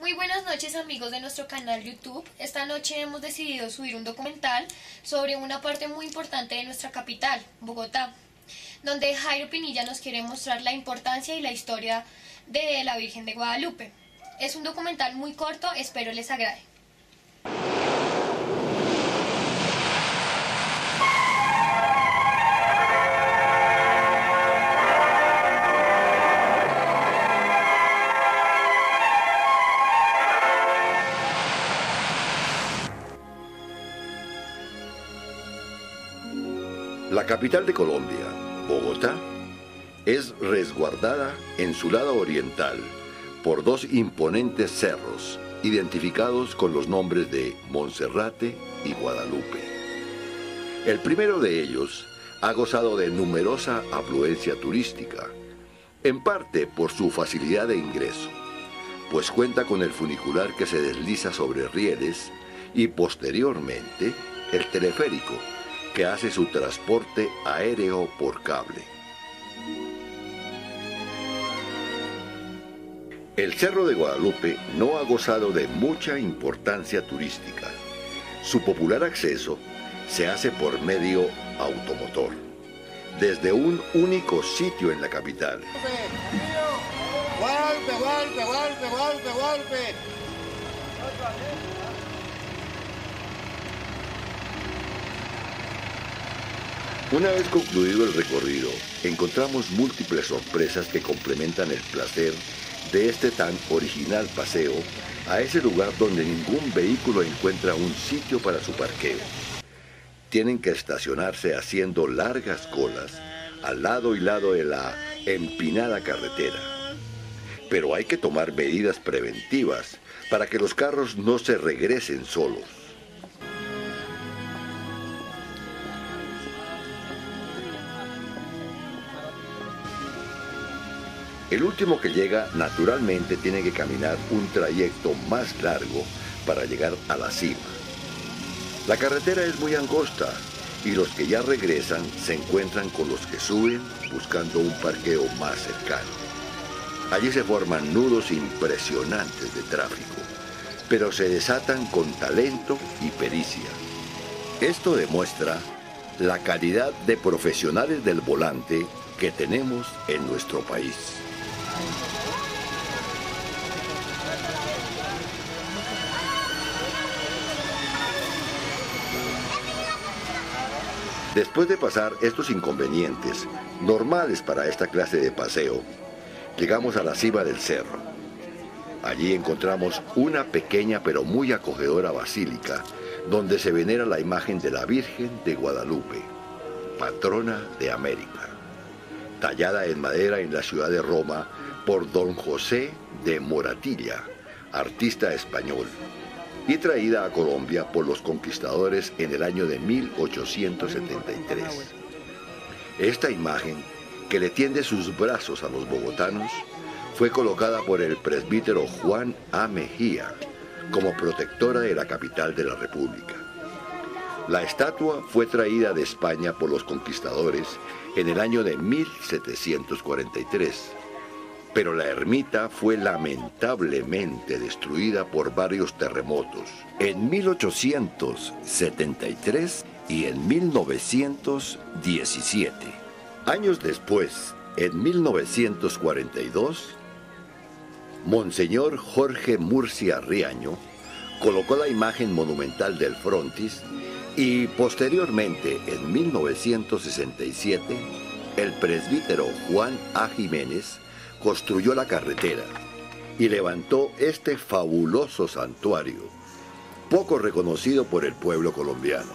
Muy buenas noches amigos de nuestro canal YouTube. Esta noche hemos decidido subir un documental sobre una parte muy importante de nuestra capital, Bogotá, donde Jairo Pinilla nos quiere mostrar la importancia y la historia de la Virgen de Guadalupe. Es un documental muy corto, espero les agrade. La capital de Colombia, Bogotá, es resguardada en su lado oriental por dos imponentes cerros, identificados con los nombres de Monserrate y Guadalupe. El primero de ellos ha gozado de numerosa afluencia turística, en parte por su facilidad de ingreso, pues cuenta con el funicular que se desliza sobre rieles y posteriormente el teleférico, que hace su transporte aéreo por cable. El Cerro de Guadalupe no ha gozado de mucha importancia turística. Su popular acceso se hace por medio automotor, desde un único sitio en la capital. Una vez concluido el recorrido, encontramos múltiples sorpresas que complementan el placer de este tan original paseo a ese lugar donde ningún vehículo encuentra un sitio para su parqueo. Tienen que estacionarse haciendo largas colas al lado y lado de la empinada carretera. Pero hay que tomar medidas preventivas para que los carros no se regresen solos. El último que llega naturalmente tiene que caminar un trayecto más largo para llegar a la cima. La carretera es muy angosta y los que ya regresan se encuentran con los que suben buscando un parqueo más cercano. Allí se forman nudos impresionantes de tráfico, pero se desatan con talento y pericia. Esto demuestra la calidad de profesionales del volante que tenemos en nuestro país. Después de pasar estos inconvenientes, normales para esta clase de paseo, llegamos a la cima del cerro. Allí encontramos una pequeña pero muy acogedora basílica, donde se venera la imagen de la Virgen de Guadalupe, patrona de América, tallada en madera en la ciudad de Roma por don José de Moratilla, artista español, y traída a Colombia por los conquistadores en el año de 1873. Esta imagen, que le tiende sus brazos a los bogotanos, fue colocada por el presbítero Juan A. Mejía como protectora de la capital de la República. La estatua fue traída de España por los conquistadores en el año de 1743, pero la ermita fue lamentablemente destruida por varios terremotos en 1873 y en 1917. Años después, en 1942, Monseñor Jorge Murcia Riaño colocó la imagen monumental del frontis y posteriormente, en 1967, el presbítero Juan A. Jiménez construyó la carretera y levantó este fabuloso santuario, poco reconocido por el pueblo colombiano.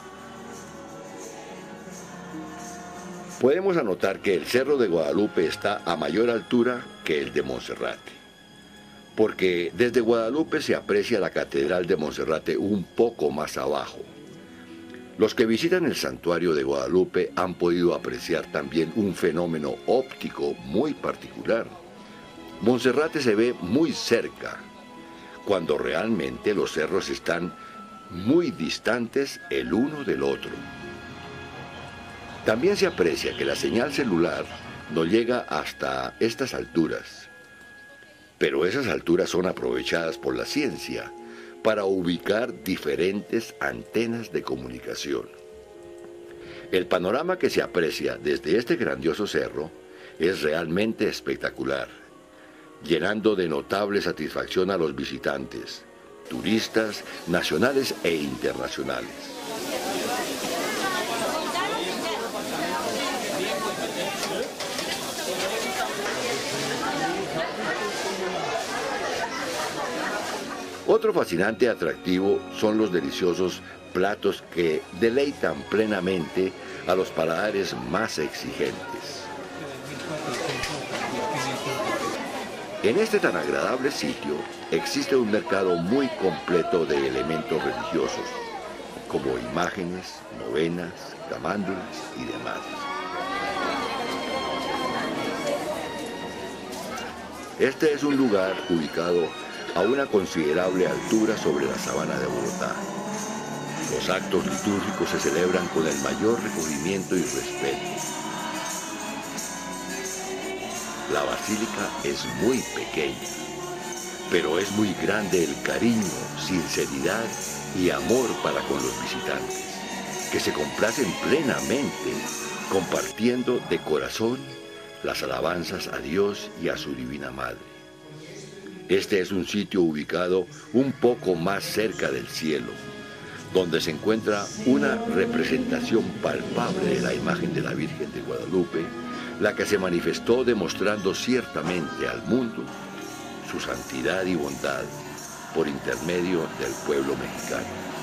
Podemos anotar que el Cerro de Guadalupe está a mayor altura que el de Monserrate, porque desde Guadalupe se aprecia la Catedral de Monserrate un poco más abajo. Los que visitan el santuario de Guadalupe han podido apreciar también un fenómeno óptico muy particular. Monserrate se ve muy cerca, cuando realmente los cerros están muy distantes el uno del otro. También se aprecia que la señal celular no llega hasta estas alturas. Pero esas alturas son aprovechadas por la ciencia para ubicar diferentes antenas de comunicación. El panorama que se aprecia desde este grandioso cerro es realmente espectacular, llenando de notable satisfacción a los visitantes, turistas nacionales e internacionales. Otro fascinante atractivo son los deliciosos platos que deleitan plenamente a los paladares más exigentes. En este tan agradable sitio existe un mercado muy completo de elementos religiosos, como imágenes, novenas, camándulas y demás. Este es un lugar ubicado a una considerable altura sobre la sabana de Bogotá. Los actos litúrgicos se celebran con el mayor recogimiento y respeto. La basílica es muy pequeña, pero es muy grande el cariño, sinceridad y amor para con los visitantes, que se complacen plenamente compartiendo de corazón las alabanzas a Dios y a su Divina Madre. Este es un sitio ubicado un poco más cerca del cielo, donde se encuentra una representación palpable de la imagen de la Virgen de Guadalupe, la que se manifestó demostrando ciertamente al mundo su santidad y bondad por intermedio del pueblo mexicano.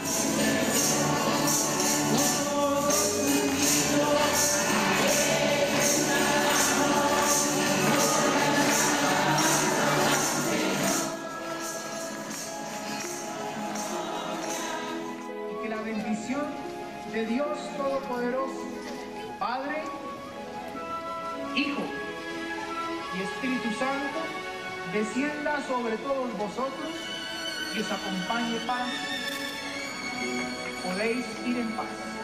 Y que la bendición de Dios Todopoderoso, Padre, Hijo y Espíritu Santo, descienda sobre todos vosotros y os acompañe para podéis ir en paz.